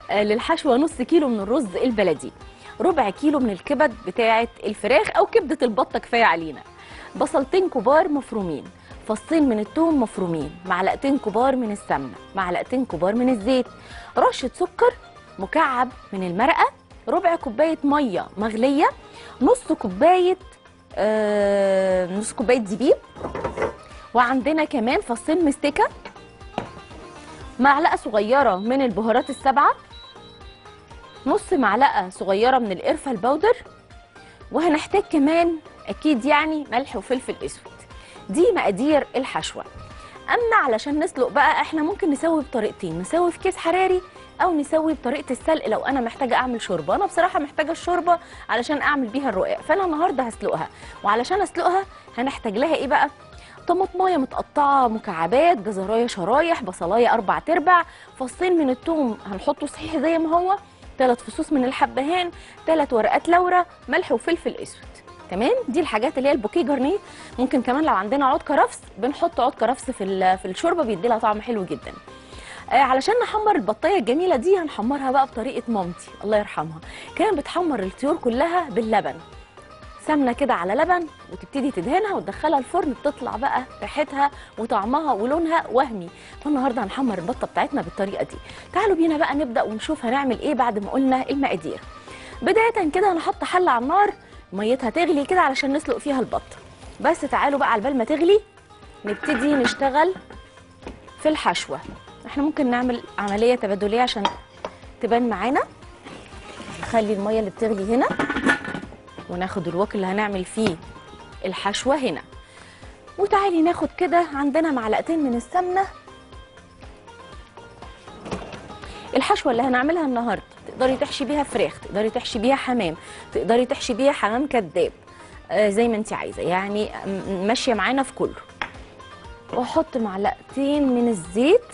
للحشوه نص كيلو من الرز البلدي، ربع كيلو من الكبد بتاعه الفراخ او كبده البطه كفايه علينا، بصلتين كبار مفرومين، فصين من الثوم مفرومين، معلقتين كبار من السمنه، معلقتين كبار من الزيت، رشه سكر، مكعب من المرقه، ربع كوبايه ميه مغليه، نص كوبايه زبيب، وعندنا كمان فصين مستكه، معلقه صغيره من البهارات السبعه، نص معلقه صغيره من القرفه البودر، وهنحتاج كمان اكيد يعني ملح وفلفل اسود. دي مقادير الحشوه. اما علشان نسلق بقى احنا ممكن نسوي بطريقتين، نسوي في كيس حراري او نسوي بطريقه السلق لو انا محتاجه اعمل شوربه. انا بصراحه محتاجه الشوربه علشان اعمل بيها الرقاق، فانا النهارده هسلقها. وعلشان اسلقها هنحتاج لها ايه بقى؟ طماطمايه متقطعه مكعبات، جزرايه شرايح، بصلايه 4/4، فصين من الثوم هنحطه صحيح زي ما هو، 3 فصوص من الحبهان، 3 ورقات لورا، ملح وفلفل اسود. تمام، دي الحاجات اللي هي البوكيه جرنيه. ممكن كمان لو عندنا عود كرفس بنحط عود كرفس في الشوربه، بيدي لها طعم حلو جدا. علشان نحمر البطايه الجميله دي هنحمرها بقى بطريقه مامتي الله يرحمها، كانت بتحمر الطيور كلها باللبن، سمنه كده على لبن، وتبتدي تدهنها وتدخلها الفرن، بتطلع بقى ريحتها وطعمها ولونها وهمي. فالنهارده هنحمر البطه بتاعتنا بالطريقه دي. تعالوا بينا بقى نبدا ونشوف هنعمل ايه بعد ما قلنا المقادير. بدايه كده هنحط حله على النار، ميتها تغلي كده علشان نسلق فيها البطه. بس تعالوا بقى على بال ما تغلي نبتدي نشتغل في الحشوه. احنا ممكن نعمل عمليه تبادليه عشان تبان معانا. نخلي الميه اللي بتغلي هنا، وناخد الوك اللي هنعمل فيه الحشوه هنا. وتعالي ناخد كده عندنا معلقتين من السمنه. الحشوه اللي هنعملها النهارده تقدري تحشي بيها فراخ، تقدري تحشي بيها حمام، تقدري تحشي بيها حمام كداب، زي ما انت عايزه، يعني ماشيه معانا في كله. واحط معلقتين من الزيت،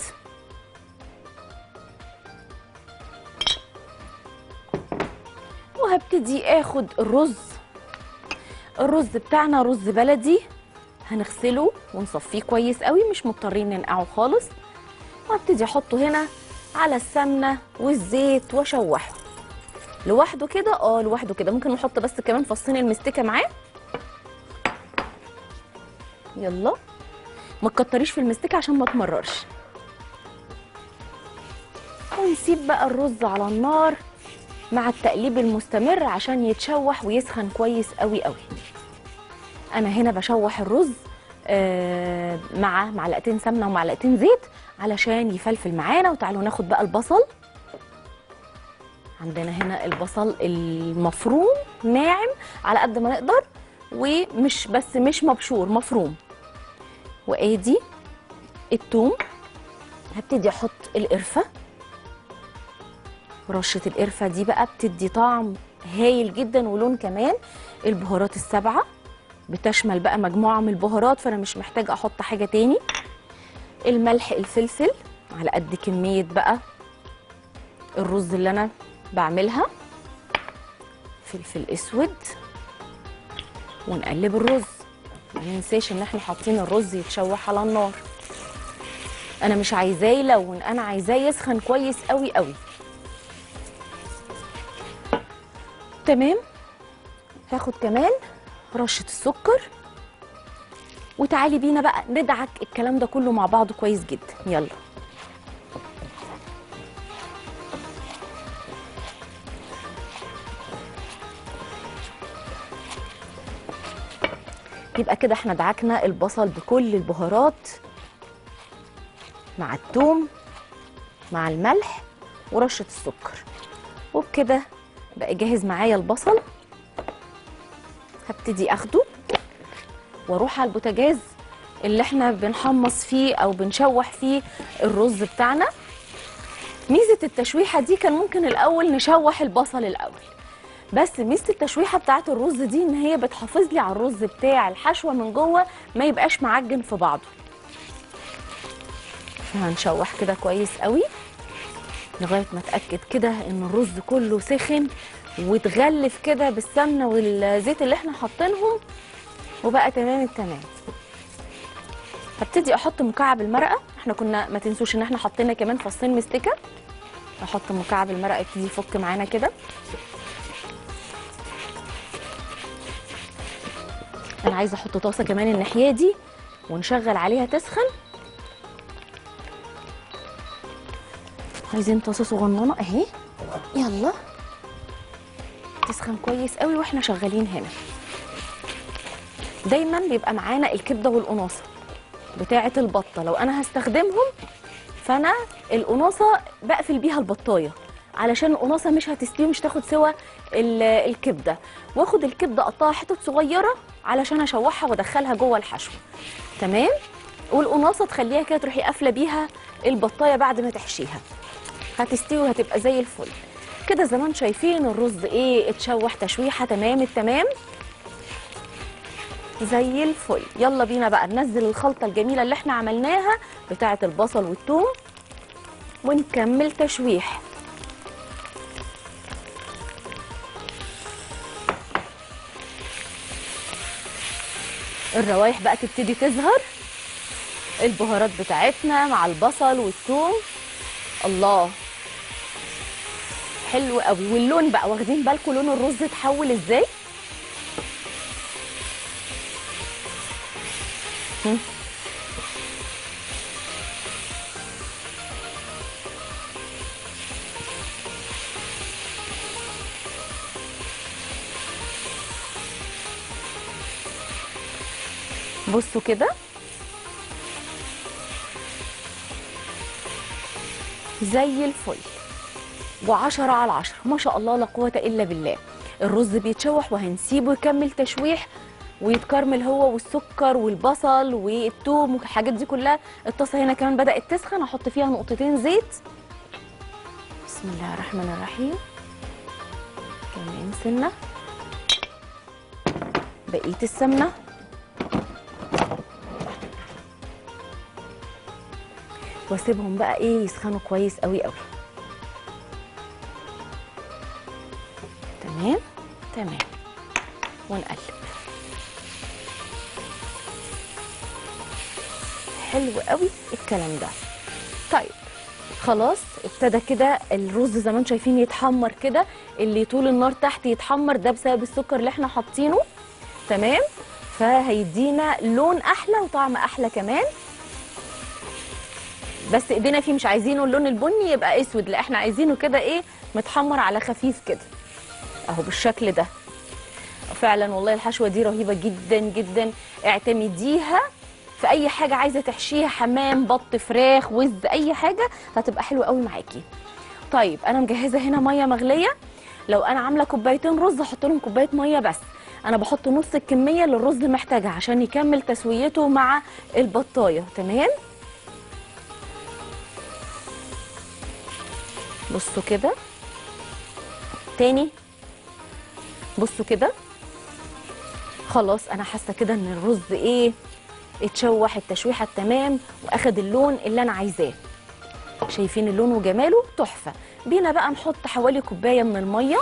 وهبتدي اخد الرز بتاعنا رز بلدي، هنغسله ونصفيه كويس قوي، مش مضطرين ننقعه خالص. وهبتدي احطه هنا على السمنه والزيت واشوحه لوحده كده. لوحده كده. ممكن نحط بس كمان فصين المستكه معاه. يلا ما تكتريش في المستكه عشان ما تمررش. ونسيب بقى الرز على النار مع التقليب المستمر عشان يتشوح ويسخن كويس قوي قوي. انا هنا بشوح الرز مع معلقتين سمنه ومعلقتين زيت علشان يفلفل معانا. وتعالوا ناخد بقى البصل. عندنا هنا البصل المفروم ناعم على قد ما نقدر، ومش بس مش مبشور، مفروم. وادي الثوم. هبتدي احط القرفه. رشه القرفه دي بقى بتدي طعم هايل جدا ولون كمان. البهارات السبعه بتشمل بقى مجموعه من البهارات، فانا مش محتاجه احط حاجه تاني. الملح، الفلفل على قد كميه بقى الرز اللي انا بعملها، فلفل اسود. ونقلب الرز، ما ننساش ان احنا حاطين الرز يتشوح على النار. انا مش عايزاه يلون، انا عايزاه يسخن كويس قوي قوي. تمام. هاخد كمان رشه السكر. وتعالي بينا بقى ندعك الكلام ده كله مع بعضه كويس جدا. يلا يبقى كده احنا دعكنا البصل بكل البهارات مع الثوم مع الملح ورشه السكر، وبكده بقى جاهز معايا البصل. هبتدي اخده واروح على البوتاجاز اللي احنا بنحمص فيه او بنشوح فيه الرز بتاعنا. ميزه التشويحه دي كان ممكن الاول نشوح البصل الاول، بس ميزه التشويحه بتاعت الرز دي ان هي بتحافظ لي على الرز بتاع الحشوه من جوه ما يبقاش معجن في بعضه. هنشوح كده كويس قوي لغايه ما اتاكد كده ان الرز كله سخن واتغلف كده بالسمنه والزيت اللي احنا حاطينهم، وبقى تمام التمام. هبتدي احط مكعب المرقه. احنا كنا ما تنسوش ان احنا حطينا كمان فصين مستكه. احط مكعب المرقه يبتدي يفك معانا كده. انا عايزه احط طاسه كمان الناحيه دي ونشغل عليها تسخن. عايزين طاسه صغننه اهي، يلا تسخن كويس قوي واحنا شغالين هنا. دايما بيبقى معانا الكبده والقناصه بتاعه البطه، لو انا هستخدمهم فانا القناصه بقفل بيها البطايه علشان القناصه مش هتستوي، مش تاخد سوا الكبده، واخد الكبده اقطعها حتت صغيره علشان اشوحها وادخلها جوه الحشو. تمام. والقناصه تخليها كده تروحي قافله بيها البطايه بعد ما تحشيها، هتستوي وهتبقى زي الفل كده. زي ما انتم شايفين الرز ايه اتشوح تشويحه تمام التمام زي الفل. يلا بينا بقى ننزل الخلطه الجميله اللي احنا عملناها بتاعه البصل والثوم ونكمل تشويح. الروايح بقى تبتدي تظهر، البهارات بتاعتنا مع البصل والثوم، الله حلو قوي. واللون بقى، واخدين بالكم لون الرز اتحول ازاي؟ بصوا كده زي الفل، وعشرة على عشرة ما شاء الله لا قوة إلا بالله. الرز بيتشوح وهنسيبه يكمل تشويح ويتكرمل هو والسكر والبصل والثوم والحاجات دي كلها. الطاسة هنا كمان بدأت تسخن، هحط فيها نقطتين زيت. بسم الله الرحمن الرحيم. كمان سنة، بقية السمنة، واسيبهم بقى ايه يسخنوا كويس قوي قوي. تمام تمام، ونقلب. حلو قوي الكلام ده. طيب خلاص ابتدى كده الرز زي ما انتم شايفين يتحمر كده، اللي طول النار تحت يتحمر ده بسبب السكر اللي احنا حاطينه. تمام، فهيدينا لون احلى وطعم احلى كمان. بس ايدينا فيه مش عايزينه اللون البني يبقى اسود، لا احنا عايزينه كده ايه متحمر على خفيف كده اهو بالشكل ده. فعلا والله الحشوه دي رهيبه جدا جدا، اعتمديها في اي حاجه عايزه تحشيها، حمام بط فراخ وز اي حاجه هتبقى حلوه قوي معاكي. طيب انا مجهزه هنا ميه مغليه، لو انا عامله كوبايتين رز احط لهم كوبايه ميه بس، انا بحط نص الكميه اللي الرز محتاجها عشان يكمل تسويته مع البطايه. تمام، بصوا كده تاني، بصوا كده خلاص انا حاسه كده ان الرز ايه اتشوح التشويحه التمام واخد اللون اللي انا عايزاه. شايفين اللون وجماله تحفه. بينا بقى نحط حوالي كوبايه من الميه،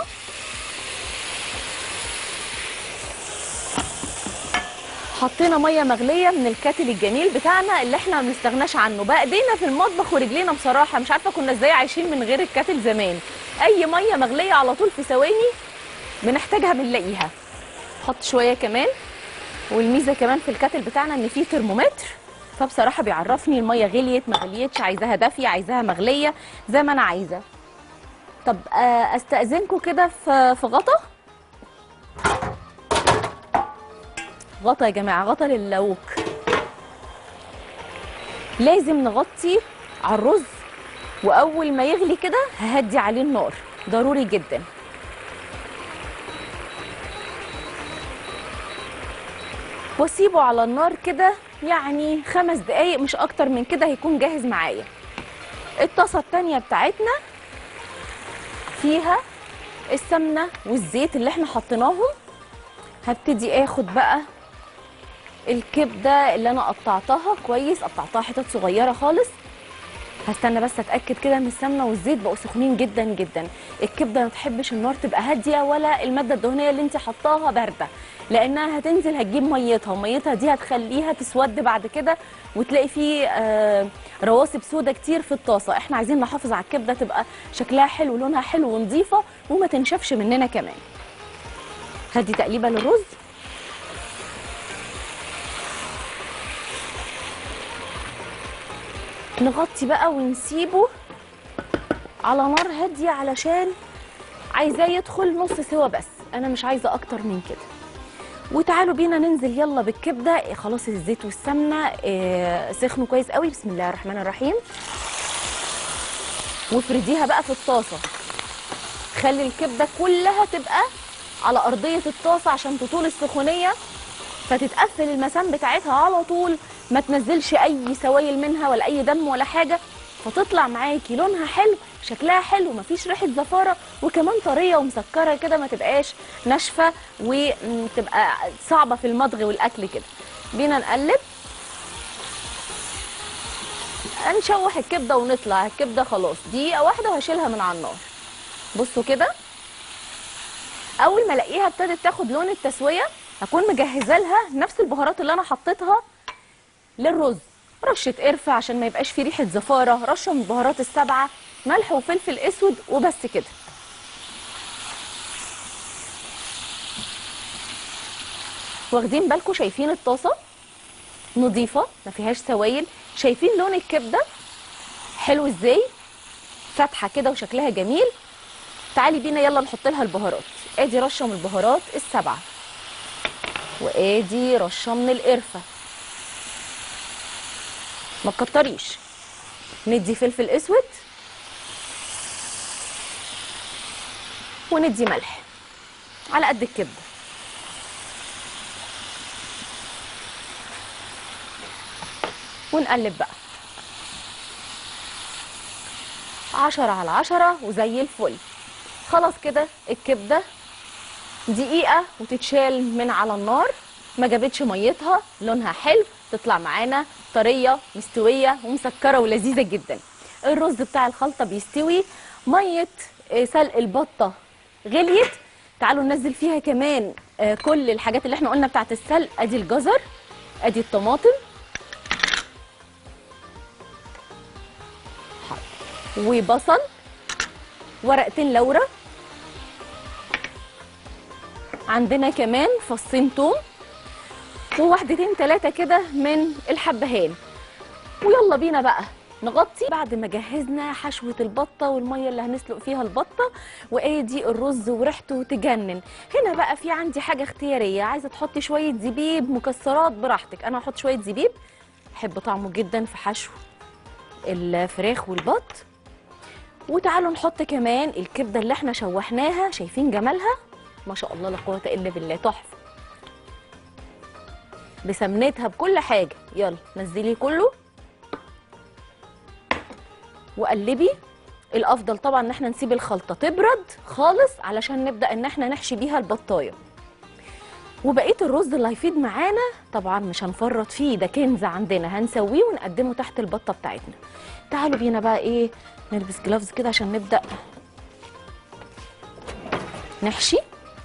حطينا ميه مغليه من الكاتل الجميل بتاعنا اللي احنا ما بنستغناش عنه. بقى ايدينا في المطبخ ورجلينا بصراحه مش عارفه كنا ازاي عايشين من غير الكاتل زمان. اي ميه مغليه على طول في ثواني بنحتاجها بنلاقيها. حط شويه كمان، والميزه كمان في الكاتل بتاعنا ان فيه ترمومتر، فبصراحه بيعرفني الميه غليت ما غليتش، عايزاها دافيه عايزاها مغليه زي ما انا عايزه. طب استاذنكم كده في غطا، غطا يا جماعه، غطا للوك. لازم نغطي على الرز، واول ما يغلي كده ههدي عليه النار، ضروري جدا. واسيبه على النار كده يعني 5 دقايق مش اكتر من كده هيكون جاهز معايا. الطاسه التانيه بتاعتنا فيها السمنه والزيت اللي احنا حطيناهم. هبتدي اخد بقى الكبده اللي انا قطعتها كويس، قطعتها حتت صغيره خالص، هستنى بس اتاكد كده ان السمنه والزيت بقوا سخنين جدا جدا. الكبده ما تحبش النار تبقى هاديه ولا الماده الدهنيه اللي انت حطاها بارده، لانها هتنزل هتجيب ميتها، وميتها دي هتخليها تسود بعد كده وتلاقي فيه رواسب سودا كتير في الطاسه. احنا عايزين نحافظ على الكبده تبقى شكلها حلو ولونها حلو ونظيفه وما تنشفش مننا كمان. هدي تقليبه للرز. نغطي بقى ونسيبه على نار هاديه علشان عايزاه يدخل نص سوا بس، انا مش عايزه اكتر من كده. وتعالوا بينا ننزل يلا بالكبده. خلاص الزيت والسمنه سخنوا كويس قوي. بسم الله الرحمن الرحيم. وافرديها بقى في الطاسه، خلي الكبده كلها تبقى على ارضيه الطاسه عشان تطول السخونيه، فتتقفل المسام بتاعتها على طول، ما تنزلش اي سوائل منها ولا اي دم ولا حاجه، فتطلع معاكي لونها حلو، شكلها حلو، مفيش ريحه زفاره، وكمان طريه ومسكره كده، ما تبقاش ناشفه وتبقى صعبه في المضغ والاكل كده. بينا نقلب، نشوح الكبده ونطلع. الكبده خلاص دقيقه واحده وهشيلها من على النار. بصوا كده، اول ما الاقيها ابتدت تاخد لون التسويه هكون مجهزه لها نفس البهارات اللي انا حطيتها للرز. رشه قرفه عشان ما يبقاش فيه ريحه زفاره، رشه من البهارات السبعه، ملح وفلفل اسود، وبس كده. واخدين بالكم؟ شايفين الطاسه نظيفه ما فيهاش سوائل؟ شايفين لون الكبده حلو ازاي؟ فاتحه كده وشكلها جميل. تعالي بينا يلا نحط لها البهارات. ادي رشه من البهارات السبعه، وادي رشه من القرفه، ما تكتريش. ندي فلفل اسود، وندي ملح على قد الكبده. ونقلب بقى 10/10 وزي الفل. خلاص كده الكبده دقيقه وتتشال من على النار، ما جابتش ميتها، لونها حلو، تطلع معانا طريه مستويه ومسكره ولذيذه جدا. الرز بتاع الخلطه بيستوي، ميه سلق البطه غليت. تعالوا ننزل فيها كمان كل الحاجات اللي احنا قلنا بتاعت السلق. ادي الجزر، ادي الطماطم، وبصل، ورقتين لورا، عندنا كمان فصين توم، وواحدتين 3 كده من الحبهان. ويلا بينا بقى نغطي. بعد ما جهزنا حشوة البطة والمية اللي هنسلق فيها البطة، وادي الرز وريحته تجنن. هنا بقى في عندي حاجة اختيارية، عايزة تحطي شوية زبيب، مكسرات، براحتك. انا هحط شوية زبيب، بحب طعمه جدا في حشو الفراخ والبط. وتعالوا نحط كمان الكبدة اللي احنا شوحناها. شايفين جمالها؟ ما شاء الله لا قوة الا بالله، تحفة بسمنتها بكل حاجة. يلا نزلي كله وقلبي. الافضل طبعا ان احنا نسيب الخلطة تبرد خالص علشان نبدأ ان احنا نحشي بيها البطاية. وبقية الرز اللي هيفيض معانا طبعا مش هنفرط فيه، ده كنز عندنا، هنسويه ونقدمه تحت البطة بتاعتنا. تعالوا بينا بقى ايه، نلبس جلافز كده عشان نبدأ نحشي.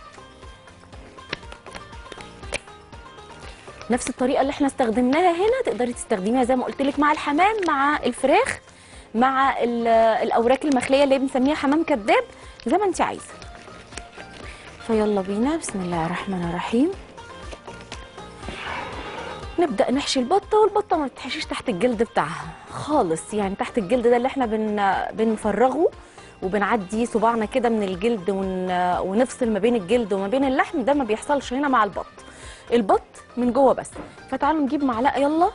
نفس الطريقه اللي احنا استخدمناها هنا تقدري تستخدميها زي ما قلت لك مع الحمام، مع الفراخ، مع الاوراق المخليه اللي بنسميها حمام كداب، زي ما انت عايزه. فيلا بينا، بسم الله الرحمن الرحيم. نبدا نحشي البطه. والبطه ما بتحشيش تحت الجلد بتاعها خالص، يعني تحت الجلد ده اللي احنا بنفرغه وبنعدي صباعنا كده من الجلد ونفصل ما بين الجلد وما بين اللحم، ده ما بيحصلش هنا مع البط. البط من جوه بس. فتعالوا نجيب معلقه يلا.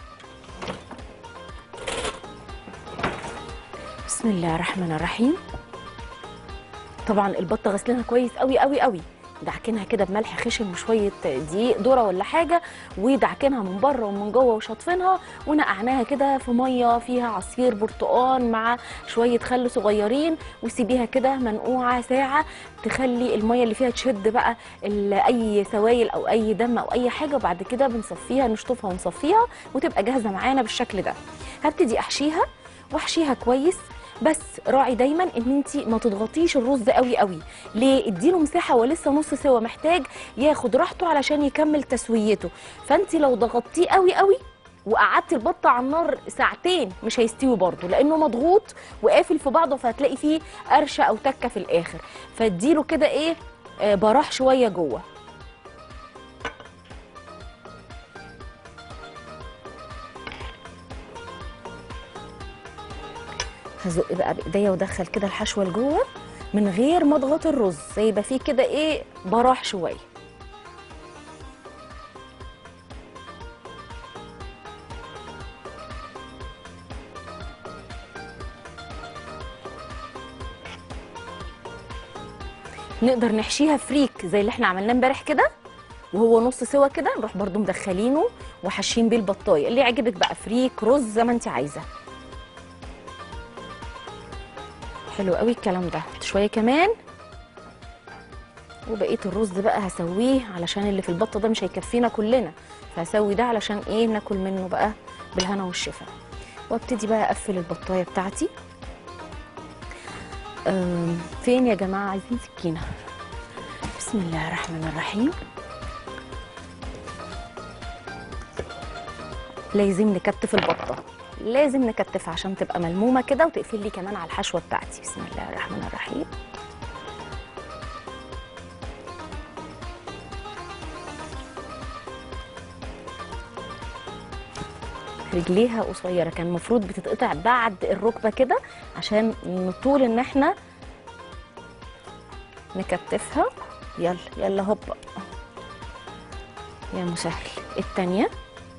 بسم الله الرحمن الرحيم. طبعا البطه غسلينها كويس قوي قوي قوي، دعكنها كده بملح خشن وشويه دقيق ذره ولا حاجه، ودعكنها من بره ومن جوه وشاطفينها، ونقعناها كده في ميه فيها عصير برتقال مع شويه خل صغيرين، وسيبيها كده منقوعه ساعه تخلي الميه اللي فيها تشد بقى اي سوائل او اي دم او اي حاجه. وبعد كده بنصفيها، نشطفها ونصفيها وتبقى جاهزه معانا بالشكل ده. هبتدي احشيها، واحشيها كويس. بس راعي دايما ان انت ما تضغطيش الرز قوي قوي. ليه؟ اديله مساحه، هو لسه نص سوا، محتاج ياخد راحته علشان يكمل تسويته. فانت لو ضغطتيه قوي قوي وقعدتي البط على النار ساعتين مش هيستوي برضه، لانه مضغوط وقافل في بعضه، فهتلاقي فيه قرشه او تكه في الاخر. فاديله كده ايه، براح شويه جوه. هزق بقى بايديا وادخل كده الحشوه لجوه من غير ما اضغط الرز، يبقى فيه كده ايه، براح شويه. نقدر نحشيها فريك زي اللي احنا عملناه امبارح كده، وهو نص سوا كده، نروح برضو مدخلينه وحاشين بيه البطايه. اللي يعجبك بقى، فريك، رز، زي ما انت عايزه. حلو قوي الكلام ده. شويه كمان وبقيه الرز بقى هسويه، علشان اللي في البطه ده مش هيكفينا كلنا، فهسوي ده علشان ايه، ناكل منه بقى بالهنا والشفا. وابتدي بقى اقفل البطايه بتاعتي. فين يا جماعه؟ عايزين سكينه. بسم الله الرحمن الرحيم. لازم نكتف البطه، لازم نكتفها عشان تبقى ملمومه كده، وتقفل لي كمان على الحشوه بتاعتي. بسم الله الرحمن الرحيم. رجليها قصيره، كان المفروض بتتقطع بعد الركبه كده عشان نطول ان احنا نكتفها. يلا يلا هوبا يا مسهل. التانيه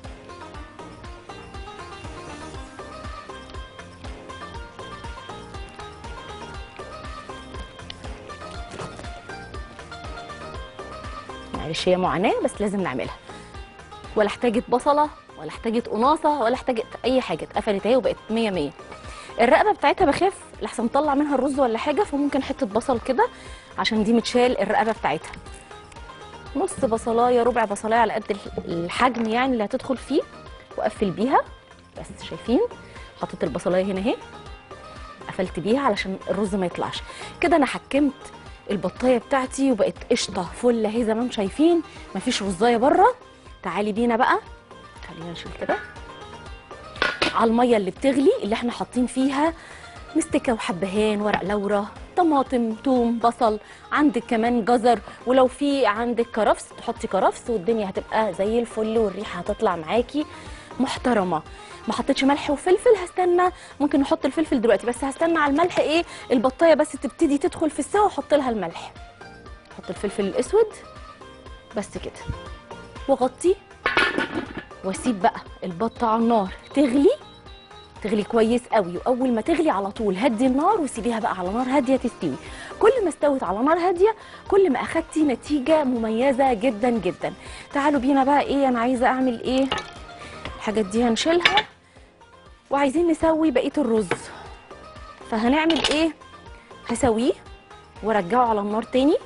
معلش، هي معاناه بس لازم نعملها. ولا احتاجت بصله ولا احتاجت قناصه ولا احتاجت اي حاجه، اتقفلت اهي وبقت 100 100. الرقبه بتاعتها بخاف لحسن نطلع منها الرز ولا حاجه، فممكن حته بصل كده عشان دي متشال الرقبه بتاعتها. نص بصلايه، ربع بصلايه، على قد الحجم يعني اللي هتدخل فيه، واقفل بيها. بس شايفين، حطيت البصلايه هنا اهي، قفلت بيها علشان الرز ما يطلعش كده. انا حكمت البطايه بتاعتي وبقت قشطه فل اهي زي ما انتم شايفين، مفيش رزايه بره. تعالي بينا بقى، خلينا نشيل كده على الميه اللي بتغلي، اللي احنا حاطين فيها مستكه وحبهان، ورق لورا، طماطم، توم، بصل، عندك كمان جزر، ولو في عندك كرفس تحطي كرفس، والدنيا هتبقى زي الفل، والريحه هتطلع معاكي محترمه. ما حطيتش ملح وفلفل، هستنى، ممكن نحط الفلفل دلوقتي بس هستنى على الملح، ايه، البطايه بس تبتدي تدخل في السوا واحط لها الملح. احط الفلفل الاسود بس كده، واغطي واسيب بقى البطه على النار تغلي، تغلي كويس قوي. واول ما تغلي على طول هدي النار وسيبيها بقى على نار هاديه تستوي. كل ما استوت على نار هاديه كل ما اخدتي نتيجه مميزه جدا جدا. تعالوا بينا بقى، ايه انا عايزه اعمل ايه، الحاجات دي هنشيلها، وعايزين نسوي بقيه الرز. فهنعمل ايه، هسويه وارجعه على النار تاني.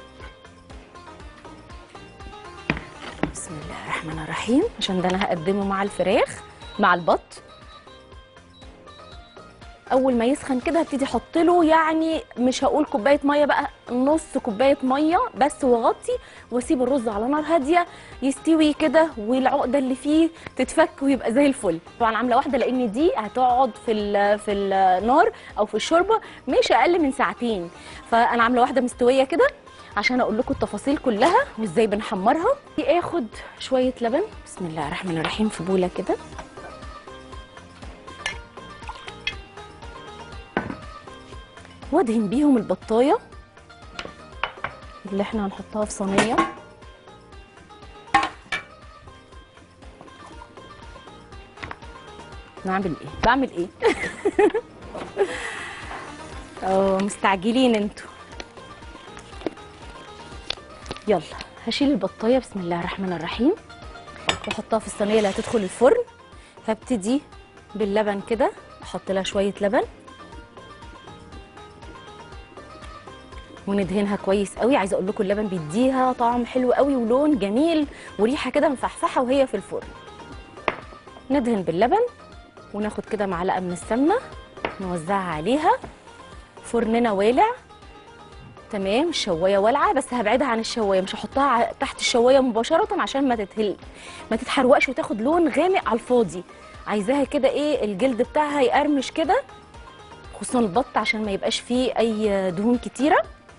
بسم الله الرحمن الرحيم، عشان ده انا هقدمه مع الفراخ مع البط. اول ما يسخن كده هبتدي احط له، يعني مش هقول كوبايه ميه بقى، نص كوبايه ميه بس، واغطي واسيب الرز على نار هاديه يستوي كده، والعقده اللي فيه تتفك ويبقى زي الفل. طبعا عامله واحده لان دي هتقعد في النار او في الشوربه مش اقل من ساعتين، فانا عامله واحده مستويه كده عشان اقول لكم التفاصيل كلها وازاي بنحمرها. اخد شويه لبن، بسم الله الرحمن الرحيم، في بوله كده، وادهن بيهم البطايه اللي احنا هنحطها في صينيه. بعمل ايه مستعجلين انتوا. يلا هشيل البطايه، بسم الله الرحمن الرحيم، واحطها في الصينيه اللي هتدخل الفرن. هبتدي باللبن كده، احط لها شويه لبن وندهنها كويس قوي. عايزه اقول لكم اللبن بيديها طعم حلو قوي ولون جميل وريحه كده مفحفحه وهي في الفرن. ندهن باللبن وناخد كده معلقه من السمنه نوزعها عليها. فرننا والع تمام، الشوايه والعه، بس هبعدها عن الشوايه، مش هحطها تحت الشوايه مباشره عشان ما تتحرقش وتاخد لون غامق على الفاضي. عايزاها كده ايه، الجلد بتاعها يقرمش كده، خصوصا البط عشان ما يبقاش فيه اي دهون كتيره.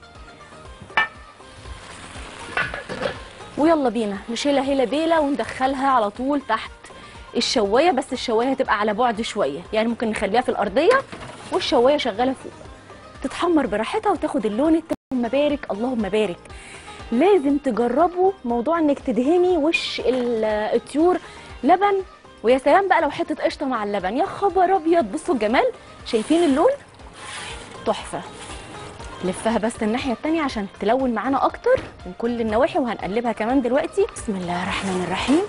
ويلا بينا نشيلها هيلا بيلا وندخلها على طول تحت الشوايه، بس الشوايه هتبقى على بعد شويه، يعني ممكن نخليها في الارضيه والشوايه شغاله فوق، تتحمر براحتها وتاخد اللون اللهم بارك اللهم بارك. لازم تجربوا موضوع انك تدهني وش الطيور لبن، ويا سلام بقى لو حته قشطه مع اللبن، يا خبر ابيض. بصوا الجمال، شايفين اللون تحفه. لفها بس الناحيه التانيه عشان تلون معانا اكتر من كل النواحي، وهنقلبها كمان دلوقتي. بسم الله الرحمن الرحيم.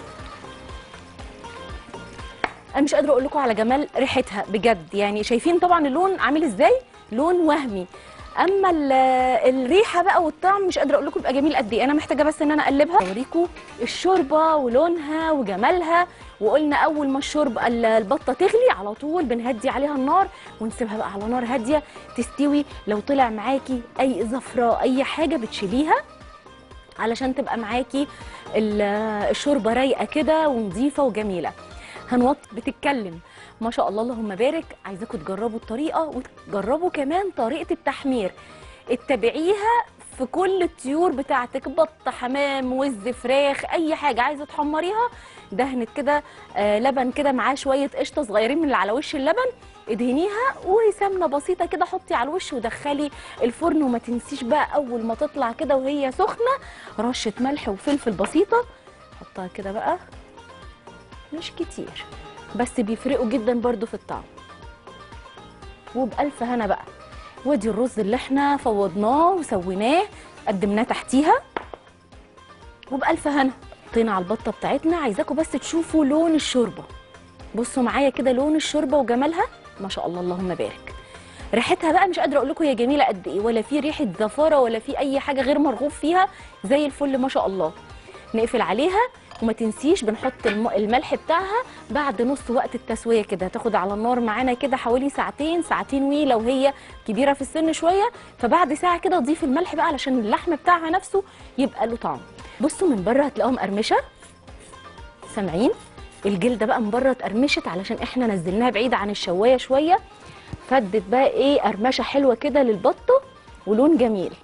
انا مش قادره اقول لكم على جمال ريحتها بجد، يعني شايفين طبعا اللون عامل ازاي، لون وهمي. اما الريحه بقى والطعم مش قادره اقول لكم يبقى جميل قد ايه. انا محتاجه بس ان انا اقلبها اوريكم الشوربه ولونها وجمالها. وقلنا اول ما البطه تغلي على طول بنهدي عليها النار ونسيبها بقى على نار هاديه تستوي. لو طلع معاكي اي زفره اي حاجه بتشيليها علشان تبقى معاكي الشوربه رايقه كده ونظيفه وجميله. بتتكلم ما شاء الله اللهم بارك. عايزاكم تجربوا الطريقه وتجربوا كمان طريقه التحمير، اتبعيها في كل الطيور بتاعتك، بط حمام وز فراخ اي حاجه عايزه تحمريها. دهنت كده لبن كده معاه شويه قشطه صغيرين من اللي على وش اللبن، ادهنيها وسمنه بسيطه كده حطي على الوش ودخلي الفرن. وما تنسيش بقى اول ما تطلع كده وهي سخنه رشه ملح وفلفل بسيطه، حطها كده بقى مش كتير بس بيفرقوا جدا برضو في الطعم. وبألف هنا بقى. وادي الرز اللي احنا فوضناه وسويناه قدمناه تحتيها، وبألف هنا. حطينا على البطه بتاعتنا. عايزاكم بس تشوفوا لون الشوربه، بصوا معايا كده لون الشوربه وجمالها ما شاء الله اللهم بارك. ريحتها بقى مش قادره اقول لكم هي جميله قد ايه، ولا في ريحه زفاره ولا في اي حاجه غير مرغوب فيها، زي الفل ما شاء الله. نقفل عليها وما تنسيش بنحط الملح بتاعها بعد نص وقت التسويه كده، تاخد على النار معانا كده حوالي ساعتين ولو هي كبيره في السن شويه فبعد ساعه كده تضيف الملح بقى علشان اللحم بتاعها نفسه يبقى له طعم. بصوا من بره هتلاقوها مقرمشه، سامعين الجلده بقى من بره اتقرمشت علشان احنا نزلناها بعيد عن الشوايه شويه، فدت بقى ايه قرمشه حلوه كده للبطه ولون جميل.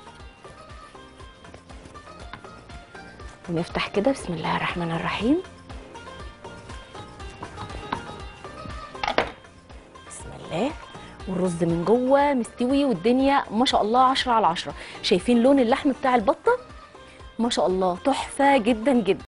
ونفتح كده بسم الله الرحمن الرحيم. بسم الله. والرز من جوه مستوي والدنيا ما شاء الله 10 على 10. شايفين لون اللحم بتاع البطه ما شاء الله تحفه جدا جدا.